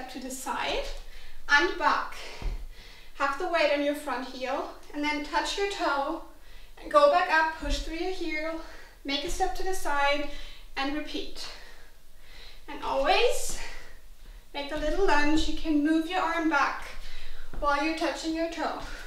step to the side and back. Have the weight on your front heel, and then touch your toe and go back up, push through your heel, make a step to the side, and repeat. And always make a little lunge. You can move your arm back while you're touching your toe.